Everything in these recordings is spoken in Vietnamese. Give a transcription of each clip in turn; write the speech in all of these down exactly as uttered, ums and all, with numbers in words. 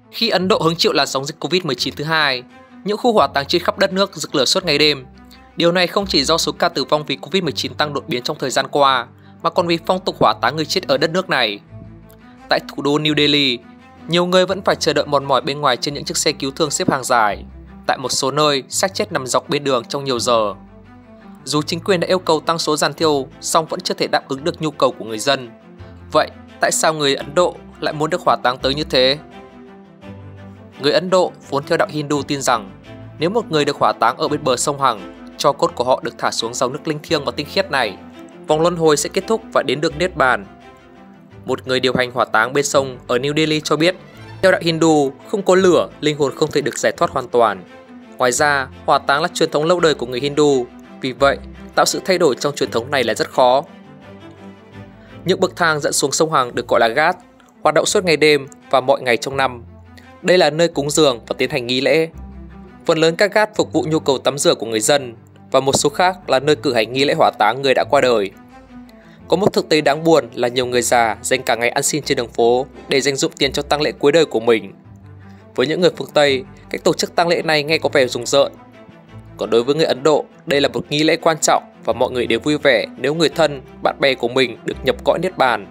Khi Ấn Độ hứng chịu làn sóng dịch Covid mười chín thứ hai, những khu hỏa táng trên khắp đất nước rực lửa suốt ngày đêm. Điều này không chỉ do số ca tử vong vì Covid mười chín tăng đột biến trong thời gian qua, mà còn vì phong tục hỏa táng người chết ở đất nước này. Tại thủ đô New Delhi, nhiều người vẫn phải chờ đợi mòn mỏi bên ngoài trên những chiếc xe cứu thương xếp hàng dài. Tại một số nơi, xác chết nằm dọc bên đường trong nhiều giờ. Dù chính quyền đã yêu cầu tăng số giàn thiêu, song vẫn chưa thể đáp ứng được nhu cầu của người dân. Vậy, tại sao người Ấn Độ lại muốn được hỏa táng tới như thế? Người Ấn Độ vốn theo đạo Hindu tin rằng nếu một người được hỏa táng ở bên bờ sông Hằng, tro cốt của họ được thả xuống dòng nước linh thiêng và tinh khiết này, vòng luân hồi sẽ kết thúc và đến được Niết Bàn. Một người điều hành hỏa táng bên sông ở New Delhi cho biết, theo đạo Hindu, không có lửa, linh hồn không thể được giải thoát hoàn toàn. Ngoài ra, hỏa táng là truyền thống lâu đời của người Hindu, vì vậy tạo sự thay đổi trong truyền thống này là rất khó. Những bậc thang dẫn xuống sông Hằng được gọi là Ghat, hoạt động suốt ngày đêm và mọi ngày trong năm. Đây là nơi cúng dường và tiến hành nghi lễ. Phần lớn các ghat phục vụ nhu cầu tắm rửa của người dân và một số khác là nơi cử hành nghi lễ hỏa táng người đã qua đời. Có một thực tế đáng buồn là nhiều người già dành cả ngày ăn xin trên đường phố để dành dụm tiền cho tang lễ cuối đời của mình. Với những người phương Tây, cách tổ chức tang lễ này nghe có vẻ rùng rợn. Còn đối với người Ấn Độ, đây là một nghi lễ quan trọng và mọi người đều vui vẻ nếu người thân, bạn bè của mình được nhập cõi Niết Bàn.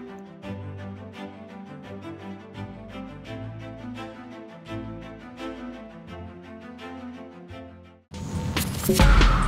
Yeah.